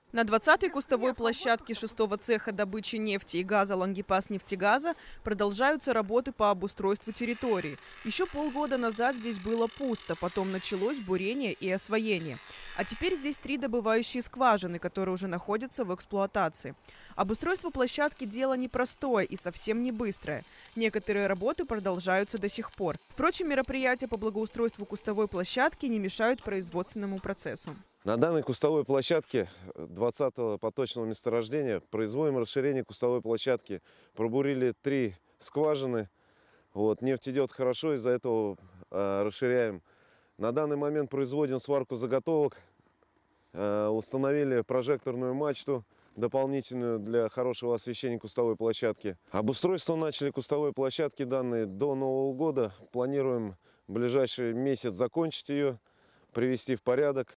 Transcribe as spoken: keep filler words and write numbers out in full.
На двадцатой кустовой площадке шестого цеха добычи нефти и газа «Лангепас-нефтегаза» продолжаются работы по обустройству территории. Еще полгода назад здесь было пусто, потом началось бурение и освоение. А теперь здесь три добывающие скважины, которые уже находятся в эксплуатации. Обустройство площадки – дело непростое и совсем не быстрое. Некоторые работы продолжаются до сих пор. Впрочем, мероприятия по благоустройству кустовой площадки не мешают производственному процессу. На данной кустовой площадке двадцатого поточного месторождения производим расширение кустовой площадки. Пробурили три скважины. Вот, нефть идет хорошо, из-за этого э, расширяем. На данный момент производим сварку заготовок. Э, установили прожекторную мачту дополнительную для хорошего освещения кустовой площадки. Обустройство начали кустовой площадки данной до Нового года. Планируем в ближайший месяц закончить ее, привести в порядок.